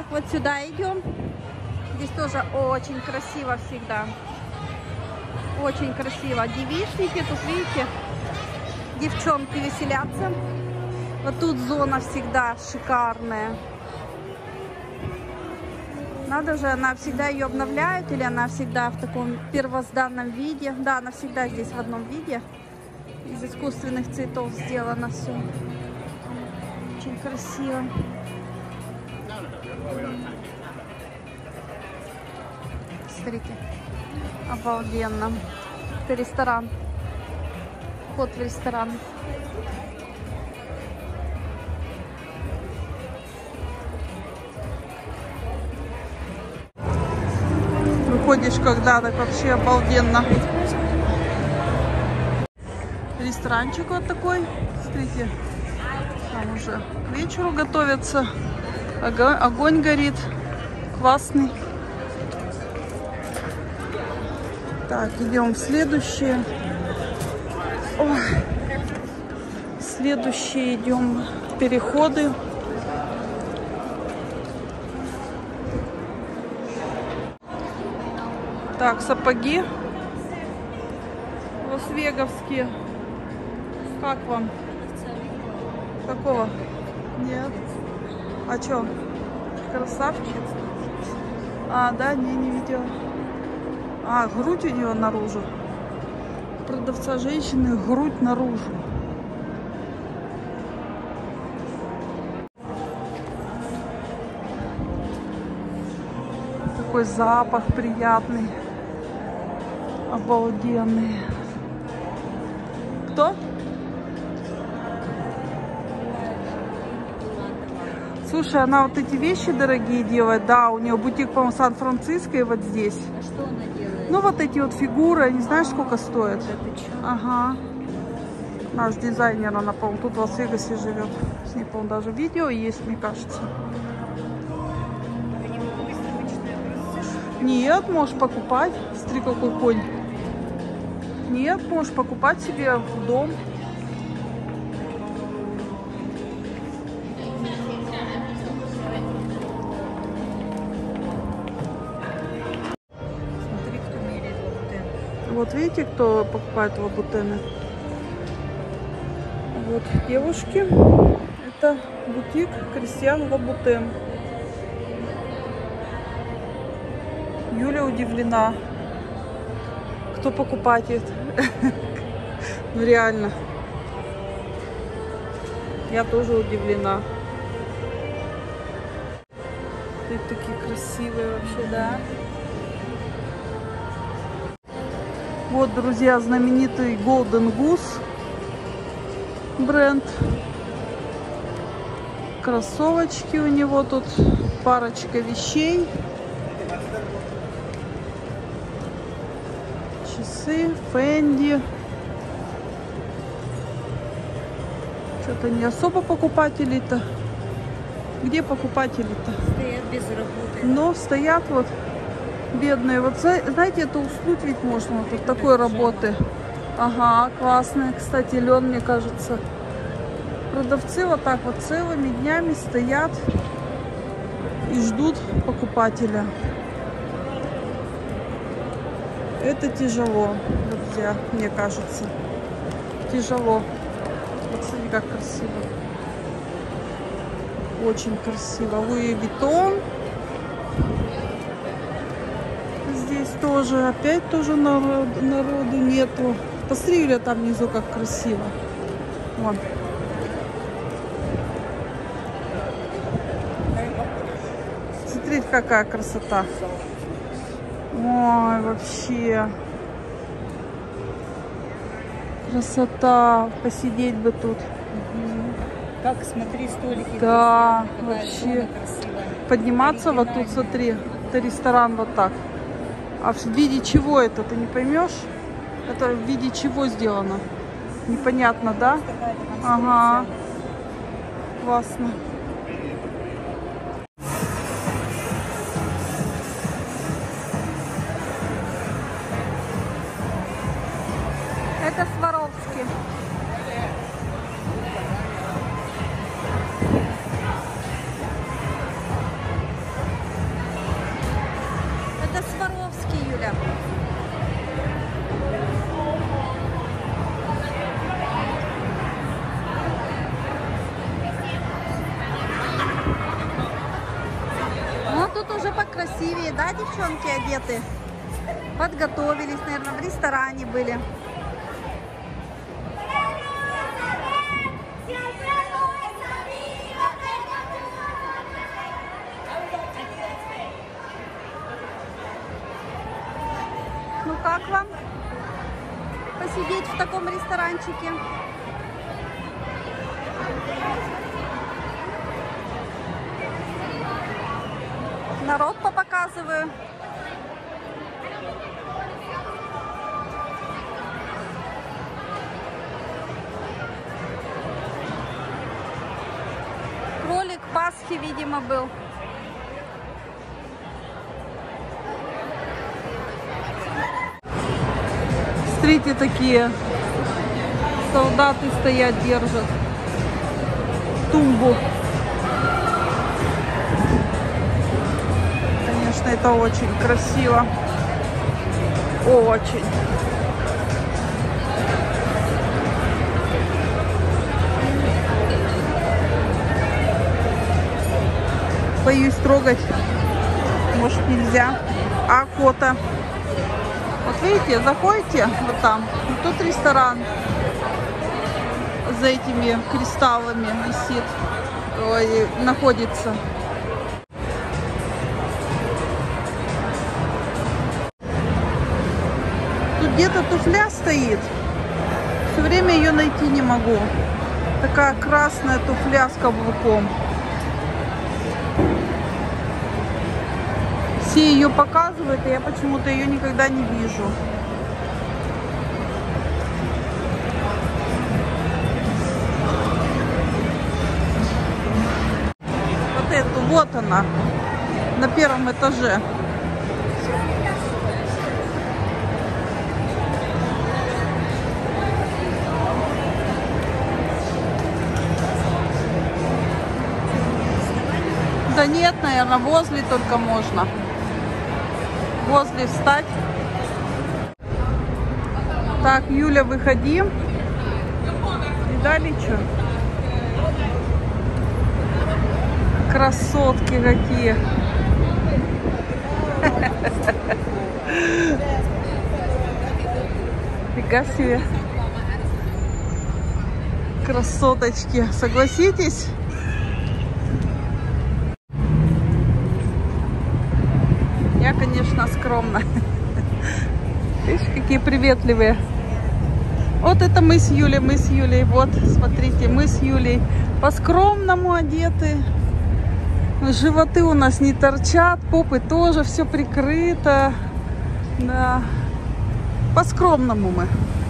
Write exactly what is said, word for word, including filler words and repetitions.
вот сюда идем. Здесь тоже очень красиво всегда. Очень красиво. Девичники, тут видите, девчонки веселятся. Вот тут зона всегда шикарная. Надо же, она всегда ее обновляют, или она всегда в таком первозданном виде. Да, она всегда здесь в одном виде. Из искусственных цветов сделано все. Очень красиво. Смотрите, обалденно. Это ресторан. Вход в ресторан. Выходишь, когда так вообще обалденно. Ресторанчик вот такой. Смотрите, там уже к вечеру готовится. Огонь, огонь горит. Классный. Так, идем в следующее. Ой. Следующие идем переходы. Так, сапоги лас-веговские. Как вам? Какого? Нет. А чё? Красавчик? А, да, не, не видела. А, грудь у нее наружу. У продавца женщины грудь наружу. Такой запах приятный. Обалденный. Кто? Слушай, она вот эти вещи дорогие делает. Да, у нее бутик, по-моему, Сан-Франциско и вот здесь. А что она делает? Ну, вот эти вот фигуры, не знаешь, сколько стоят? Ага. Наш дизайнер, она, по-моему, тут в Лас-Вегасе живет. С ней, по-моему, даже видео есть, мне кажется. Нет, можешь покупать. Смотри, какой конь. Нет, можешь покупать себе в дом. Смотри, кто меряет лабутены. Вот видите, кто покупает лабутены? Вот девушки. Это бутик Кристиан Лабутен. Юля удивлена, кто покупает. Ну реально. Я тоже удивлена. Ты такие красивые вообще, да? Вот, друзья, знаменитый Golden Goose бренд. Кроссовочки у него тут, парочка вещей. Часы, Фенди. Что-то не особо покупателей-то. Где покупатели-то? Стоят без работы. Но стоят вот бедные. Вот знаете, это уснуть ведь можно вот от такой работы. Ага, классная. Кстати, лен, мне кажется. Продавцы вот так вот целыми днями стоят и ждут покупателя. Это тяжело, друзья, мне кажется. Тяжело. Вот смотри, как красиво. Очень красиво. Луи Виттон. Здесь тоже, опять тоже народ, народу нету. Посмотри, Юля, там внизу как красиво. Вон. Смотрите, какая красота. Ой, вообще. Красота. Посидеть бы тут. Как, смотри, столики. Да, красивые. вообще. Подниматься вот тут, смотри. Это ресторан вот так. А в виде чего это, ты не поймешь? Это в виде чего сделано? Непонятно, да? Ага. Классно. Это Сваровски. да, девчонки одеты? Подготовились, наверное, в ресторане были. Ну как вам посидеть в таком ресторанчике? Народ попоказываю. Кролик Пасхи, видимо, был. Смотрите, такие солдаты стоят, держат тумбу. Конечно, это очень красиво. Очень. Боюсь трогать. Может, нельзя. А кота. Вот видите, заходите вот там. Вот тут ресторан за этими кристаллами висит. Ой, находится. Тут где-то туфля стоит. Все время ее найти не могу. Такая красная туфля с каблуком. Все ее показывают, и я почему-то ее никогда не вижу. Вот эту, вот она, на первом этаже. Да нет, наверное, возле только можно. Возле встать. Так, Юля, выходи. Видали, что? Красотки какие. Фига себе. Красоточки. Согласитесь? Я, конечно, скромно. Видишь, какие приветливые. Вот это мы с Юлей, мы с Юлей. Вот, смотрите, мы с Юлей по-скромному одеты. Животы у нас не торчат, попы тоже все прикрыто. Да. По-скромному мы.